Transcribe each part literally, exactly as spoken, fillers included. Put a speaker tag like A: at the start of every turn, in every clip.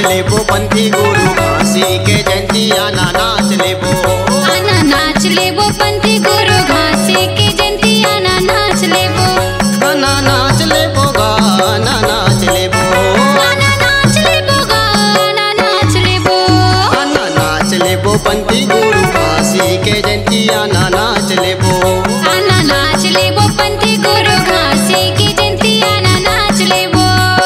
A: लेबो पंथी गुरु घासी के जयंतिया ना नाच लेबो।
B: आना नाच लेबो पंथी गुरु घासी के जयंतिया ना नाच लेबो।
A: आना नाच लेबो गाना नाच लेबो।
B: आना नाच लेबो गाना नाच लेबो।
A: आना नाच लेबो पंथी गुरु घासी के जयंतिया ना नाच लेबो।
B: आना नाच लेबो पंथी गुरु घासी के जयंतिया ना नाच लेबो।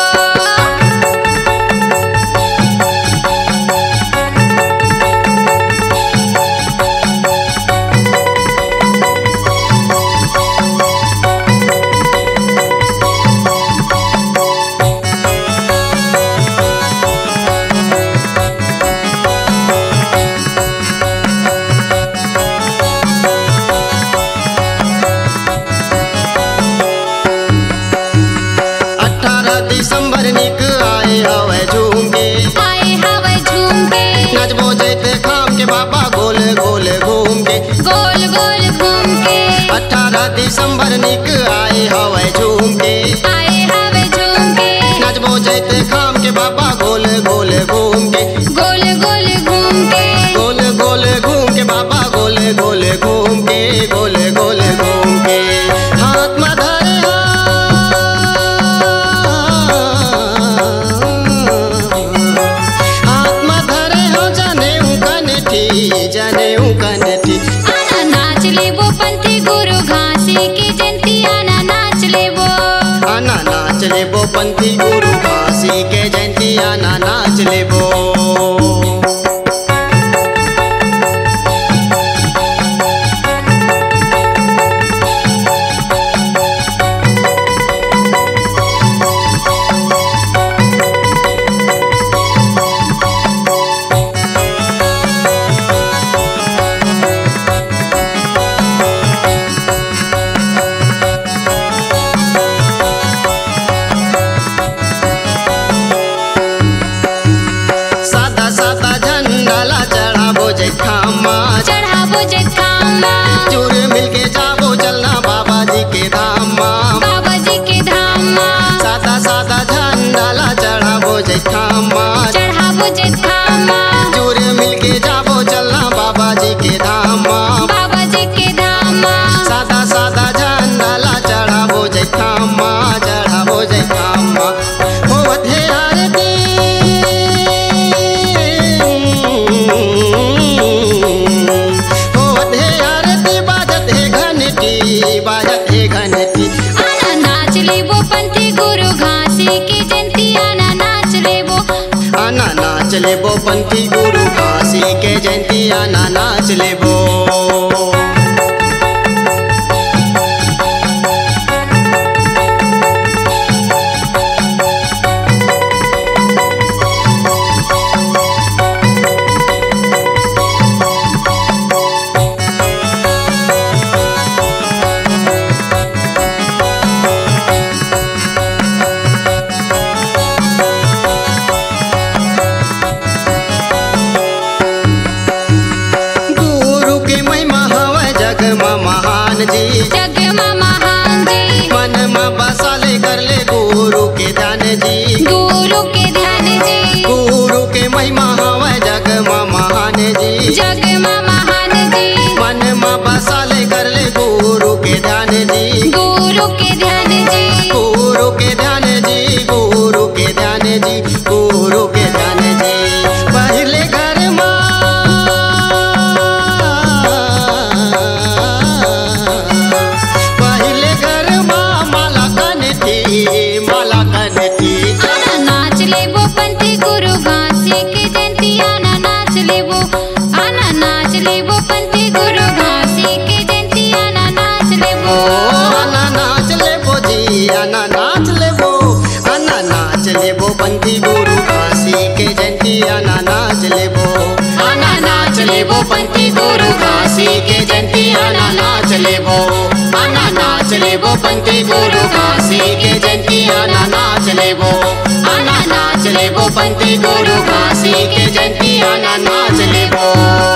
A: दिसंबर निक आए हवे झूम के
B: आए हवे झूम के
A: नचबो जैते खाम के बाबा गोल गोल घूम के
B: गोल गोल घूम के।
A: अठारह दिसंबर निक आए हवे झूम के
B: आए हवे झूम के
A: नचबो जैते खाम के बाबा गोल गोल घूम के
B: गोल गोल घूम के
A: गोल गोल घूम के बाबा गोल गोल घूम के गोल गोल घूम के हाथ में धरे हाथ में धरे हो जाने कनठी जाने कनठी।
B: आना नाच लेबो पंथी गुरु घासी के जयंतिया ना नाच लेबो।
A: आना नाच लेबो पंथी गुरु घासी के जयंतिया ना नाच लेबो। सादा सादा झंडाला चढ़ाबो जय खामा
B: चढ़ाबो जय खामा
A: चूर मिलके जाबो चलना बाबा जी के धाम माँ।
B: बाबा जी के धाम माँ।
A: सादा सादा झंडाला चढ़ाबो जय खामा
B: चढ़ाबो जय खामा
A: चूर मिलके जाबो चलना बाबा जी के धाम माँ।
B: बाबा जी के धाम माँ।
A: सादा सादा झंडाला चढ़ाबो जय खामा चढ़ाबो जय खामा होवत है आरती होवत है आरती बाजत है घंटी बाजत है घंटी।
B: आना नाच लेबो पंथी गुरु घासी के जयंतिया ना नाच लेबो।
A: आना नाच लेबो पंथी गुरु घासी के जयंतिया ना नाच लेबो। गुरु के महिमा हवे जग में महान जी
B: जग में महान जी
A: मन में बसा ले कर ले गुरु के ध्यान जी।
B: गुरु के ध्यान जी
A: गुरु के महिमा हवे जग में महान जी
B: जग में महान जी
A: मन में बसा ले कर ले गुरु के ध्यान जी।
B: गुरु के ध्यान जी
A: गुरु के ध्यान जी गुरु के ध्यान जी गुरु के ध्यान जी पहले घर माँ पहले घर माँ माला कनठी माला कनठी।
B: आना नाच लेबो पंथी गुरु घासी के जयंतिया ना नाच लेबो। आना नाच लेबो पंथी गुरु घासी के जयंतिया ना नाच लेबो।
A: आना नाच लेबो जी आना नाच लेबो आना नाच लेबो पंथी गुरु घासी के जयंतिया ना नाच लेबो। आना नाच लेबो पंथी गुरु घासी के जयंतिया ना नाच लेबो। आना नाच लेबो पंथी गुरु घासी के जयंतिया ना नाच लेबो। आना नाच लेबो पंथी गुरु घासी के जयंतिया ना नाच लेबो।